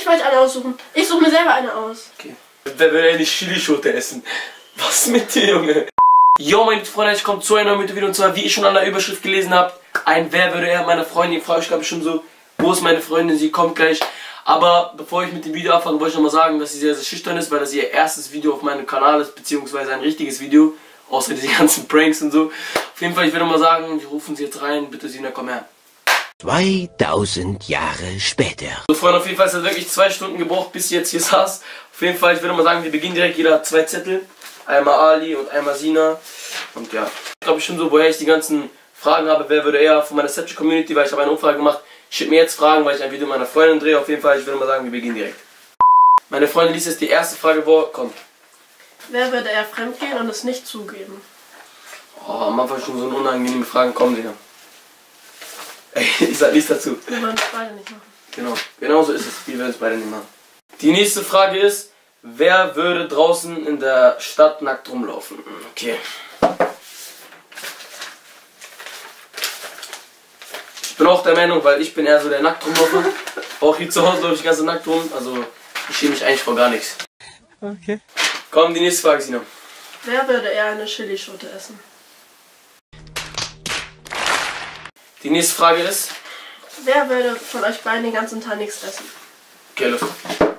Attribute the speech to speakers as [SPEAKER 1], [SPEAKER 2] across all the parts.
[SPEAKER 1] will euch eine aussuchen. Ich suche mir selber eine aus.
[SPEAKER 2] Okay. Wer will eine Chilischote essen? Was mit dir, Junge? Jo, meine Freunde, ich komme zu einer neuen Video und zwar, wie ich schon an der Überschrift gelesen habe, ein Wer würde er meiner Freundin. Frage ich glaube schon so, wo ist meine Freundin? Sie kommt gleich. Aber bevor ich mit dem Video anfange, wollte ich nochmal sagen, dass sie sehr, sehr schüchtern ist, weil das ihr erstes Video auf meinem Kanal ist, beziehungsweise ein richtiges Video, außer diese ganzen Pranks und so. Auf jeden Fall, ich würde mal sagen, wir rufen sie jetzt rein. Bitte, Sina, komm her.
[SPEAKER 3] 2000 Jahre später.
[SPEAKER 2] So, Freunde, auf jeden Fall, es hat wirklich 2 Stunden gebraucht, bis sie jetzt hier saß. Auf jeden Fall, ich würde mal sagen, wir beginnen direkt. Jeder hat 2 Zettel. Einmal Ali und einmal Sina. Und ja, ich glaube schon so, woher ich die ganzen Fragen habe. Wer würde eher von meiner Snapchat Community, weil ich habe eine Umfrage gemacht. Schickt mir jetzt Fragen, weil ich ein Video meiner Freundin drehe. Auf jeden Fall, ich würde mal sagen, wir beginnen direkt. Meine Freundin liest jetzt die erste Frage vor. Komm.
[SPEAKER 1] Wer würde eher fremdgehen und es nicht zugeben?
[SPEAKER 2] Oh, am Anfang schon so unangenehme Fragen. Kommen Sie. Ey, ich sag nichts dazu.
[SPEAKER 1] Wir wollen es beide nicht machen.
[SPEAKER 2] Genau so ist es. Wir werden es beide nicht machen. Die nächste Frage ist, wer würde draußen in der Stadt nackt rumlaufen? Okay. Ich bin auch der Meinung, weil ich bin eher so der nackt rumlaufer. Auch hier zu Hause laufe ich ganz nackt rum. Also ich schäme mich eigentlich vor gar nichts.
[SPEAKER 3] Okay.
[SPEAKER 2] Komm, die nächste Frage, Sina.
[SPEAKER 1] Wer würde eher eine Chilischote essen?
[SPEAKER 2] Die nächste Frage ist...
[SPEAKER 1] Wer würde von euch beiden den ganzen Tag nichts essen?
[SPEAKER 2] Okay, los.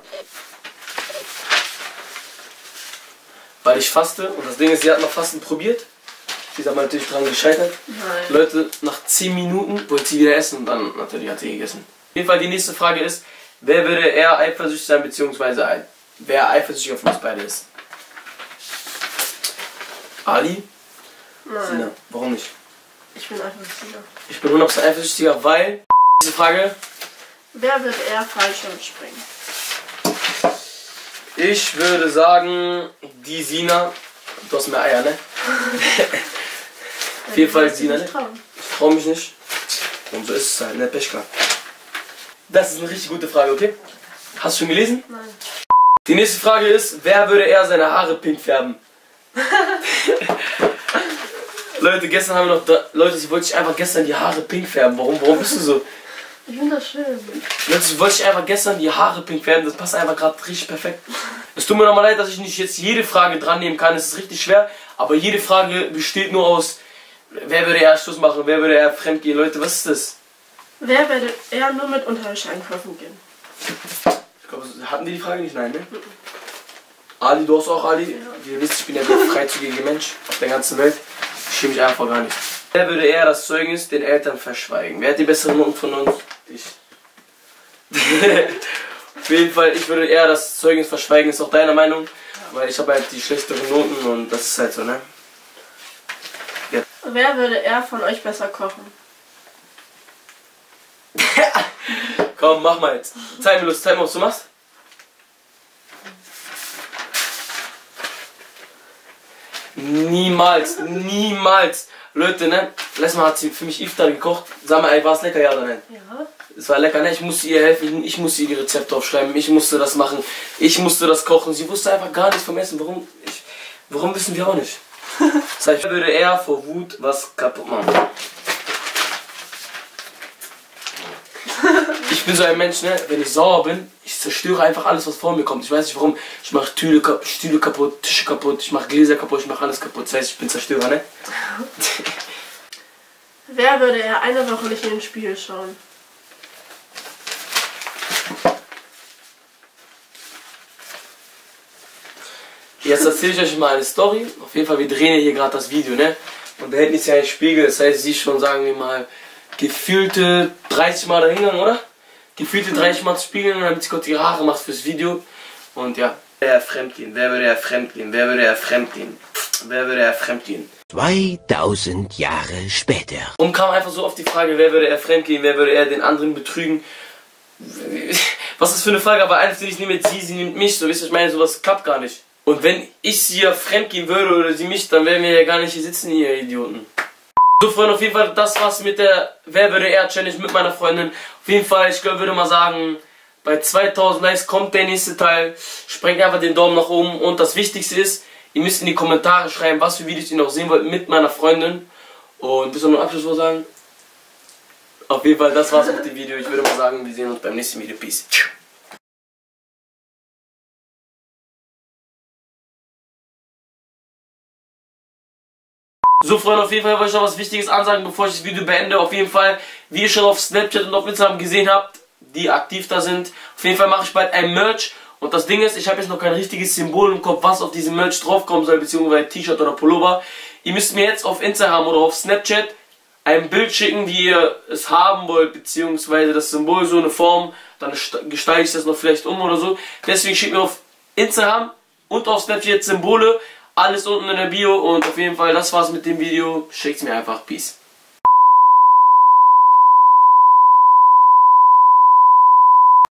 [SPEAKER 2] Weil ich faste und das Ding ist, sie hat noch Fasten probiert. Sie ist aber natürlich dran gescheitert.
[SPEAKER 1] Nein.
[SPEAKER 2] Leute, nach 10 Minuten wollte sie wieder essen und dann natürlich hat sie gegessen. Auf jeden Fall die nächste Frage ist, wer würde eher eifersüchtig sein, beziehungsweise wer eifersüchtig auf uns beide ist? Ali?
[SPEAKER 1] Nein.
[SPEAKER 2] Sina, warum nicht?
[SPEAKER 1] Ich bin eifersüchtiger.
[SPEAKER 2] Ich bin 100% eifersüchtiger, weil... Diese Frage...
[SPEAKER 1] Wer würde eher Fallschirm springen?
[SPEAKER 2] Ich würde sagen, die Sina. Du hast mehr Eier, ne? Auf jeden Fall Sina, ne? Ich trau mich nicht. Und so ist es halt, ne? Pech gehabt. Das ist eine richtig gute Frage, okay? Hast du schon gelesen?
[SPEAKER 1] Nein.
[SPEAKER 2] Die nächste Frage ist, wer würde eher seine Haare pink färben? Leute, gestern haben wir noch... Leute, ich wollte einfach gestern die Haare pink färben. Warum bist du so?
[SPEAKER 1] Ich finde das schön.
[SPEAKER 2] Leute, ich wollte einfach gestern die Haare pink färben. Das passt einfach gerade richtig perfekt. Es tut mir nochmal leid, dass ich nicht jetzt jede Frage dran nehmen kann. Es ist richtig schwer. Aber jede Frage besteht nur aus, wer würde eher Schluss machen, wer würde eher fremd gehen. Leute, was ist das?
[SPEAKER 1] Wer würde eher nur mit Unterwäsche einkaufen gehen?
[SPEAKER 2] Ich glaube, hatten die Frage nicht? Nein, ne? Ali, du hast auch Ali. Ja. Ihr wisst, ich bin ja der freizügige Mensch auf der ganzen Welt. Ich schäme mich einfach gar nicht. Wer würde eher das Zeugnis den Eltern verschweigen? Wer hat die besseren Noten von uns? Ich. Auf jeden Fall, ich würde eher das Zeugnis verschweigen. Ist auch deine Meinung? Weil ich habe halt die schlechteren Noten und das ist halt so, ne? Ja.
[SPEAKER 1] Wer würde eher von euch besser kochen?
[SPEAKER 2] Komm, mach mal jetzt. Zeig mir, was du machst. Niemals, niemals. Leute, ne? Letztes Mal hat sie für mich Iftar gekocht. Sag mal, ey, war es lecker, ja oder nein?
[SPEAKER 1] Ja.
[SPEAKER 2] Es war lecker, ne? Ich musste ihr helfen, ich musste ihr die Rezepte aufschreiben, ich musste das machen, ich musste das kochen. Sie wusste einfach gar nichts vom Essen. Warum wissen wir auch nicht? Das heißt, ich würde eher vor Wut was kaputt machen. Ich bin so ein Mensch, ne? Wenn ich sauer bin, ich zerstöre einfach alles, was vor mir kommt. Ich weiß nicht warum. Ich mache Stühle kaputt, Tische kaputt, ich mache Gläser kaputt, ich mache alles kaputt. Das heißt, ich bin Zerstörer, ne?
[SPEAKER 1] Wer würde eher eine Woche nicht in den Spiegel schauen?
[SPEAKER 2] Jetzt erzähle ich euch mal eine Story. Auf jeden Fall, wir drehen ja hier gerade das Video, ne? Und da hinten ist ja ein Spiegel, das heißt, sie ist schon, sagen wir mal, gefühlte 30 Mal dahingegangen, oder? Gefühlte 30 Mal zu spiegeln, damit sie kurz ihre Haare macht fürs Video. Und ja. Wer würde eher fremdgehen? Wer würde eher fremdgehen? Wer würde eher fremdgehen? Wer würde eher fremdgehen?
[SPEAKER 3] 2000 Jahre später.
[SPEAKER 2] Und kam einfach so auf die Frage, wer würde eher fremdgehen? Wer würde eher den anderen betrügen? Was ist das für eine Frage? Aber einfach, ich nehme jetzt sie nimmt mich. So, wisst ihr, ich meine, sowas klappt gar nicht. Und wenn ich sie ja fremdgehen würde oder sie mich, dann wären wir ja gar nicht hier sitzen, ihr Idioten. So, Freunde, auf jeden Fall, das war's mit der Wer würde eher Challenge mit meiner Freundin. Auf jeden Fall, ich glaube, würde mal sagen, bei 2000 Likes kommt der nächste Teil. Sprengt einfach den Daumen nach oben. Und das Wichtigste ist, ihr müsst in die Kommentare schreiben, was für Videos ihr noch sehen wollt mit meiner Freundin. Und bis zum Abschluss sagen. Auf jeden Fall, das war's mit dem Video. Ich würde mal sagen, wir sehen uns beim nächsten Video. Peace. So Freunde, auf jeden Fall wollte ich noch was Wichtiges ansagen, bevor ich das Video beende. Auf jeden Fall, wie ihr schon auf Snapchat und auf Instagram gesehen habt, die aktiv da sind, auf jeden Fall mache ich bald ein Merch. Und das Ding ist, ich habe jetzt noch kein richtiges Symbol im Kopf, was auf diesem Merch draufkommen soll, beziehungsweise T-Shirt oder Pullover. Ihr müsst mir jetzt auf Instagram oder auf Snapchat ein Bild schicken, wie ihr es haben wollt, beziehungsweise das Symbol, so eine Form, dann gestalte ich das noch vielleicht um oder so. Deswegen schickt mir auf Instagram und auf Snapchat Symbole, alles unten in der Bio. Und auf jeden Fall, das war's mit dem Video. Schickt's mir einfach. Peace.